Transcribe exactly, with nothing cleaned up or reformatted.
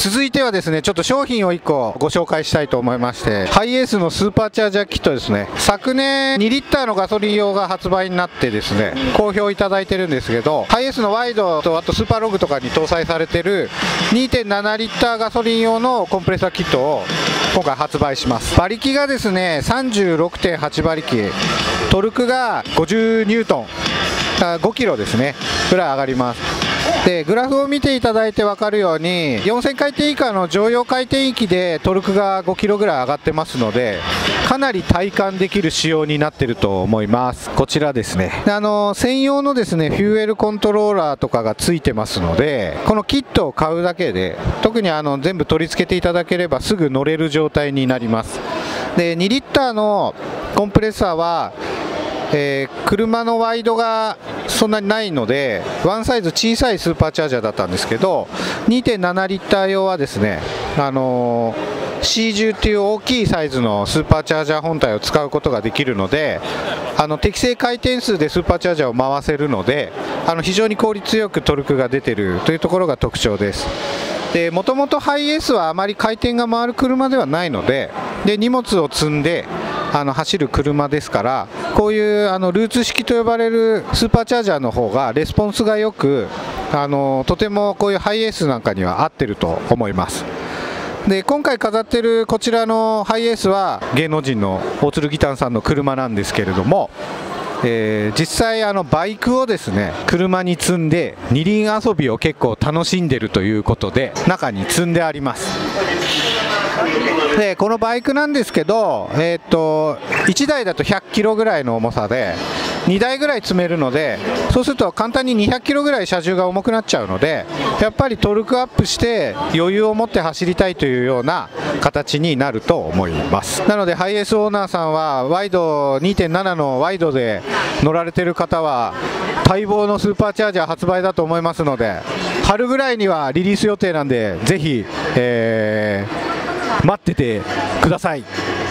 続いてはですね、ちょっと商品をいっこご紹介したいと思いまして、ハイエースのスーパーチャージャーキットですね。昨年にリッターのガソリン用が発売になってですね、好評いただいてるんですけど、ハイエースのワイドとあとスーパーログとかに搭載されてる にてんななリッターガソリン用のコンプレッサーキットを今回発売します。馬力がですね さんじゅうろくてんはち 馬力、トルクがごじゅうニュートン、ごキロですねぐらい上がります。でグラフを見ていただいて分かるようによんせんかいてん以下の常用回転域でトルクがごキロぐらい上がってますので、かなり体感できる仕様になっていると思います。こちらですね、あの専用のですねフューエルコントローラーとかがついてますので、このキットを買うだけで特にあの全部取り付けていただければすぐ乗れる状態になります。でにリッターのコンプレッサーはえー、車のワイドがそんなにないのでワンサイズ小さいスーパーチャージャーだったんですけど、 にてんななリッター用はですね、あのー、シーじゅう っていう大きいサイズのスーパーチャージャー本体を使うことができるので、あの適正回転数でスーパーチャージャーを回せるので、あの非常に効率よくトルクが出てるというところが特徴です。でもともとハイエースはあまり回転が回る車ではないので、で荷物を積んであの走る車ですから、こういうあのルーツ式と呼ばれるスーパーチャージャーの方がレスポンスがよく、あのとてもこういうハイエースなんかには合ってると思います。で今回飾ってるこちらのハイエースは芸能人の大鶴ギタンさんの車なんですけれども、えー、実際あのバイクをですね車に積んで二輪遊びを結構楽しんでるということで中に積んであります。でこのバイクなんですけど、えー、っといちだいだとひゃっキロぐらいの重さでにだいぐらい積めるので、そうすると簡単ににひゃっキロぐらい車重が重くなっちゃうので、やっぱりトルクアップして余裕を持って走りたいというような形になると思います。なのでハイエースオーナーさんはワイド にてんなな のワイドで乗られてる方は待望のスーパーチャージャー発売だと思いますので、春ぐらいにはリリース予定なんでぜひ、えー、待っててください。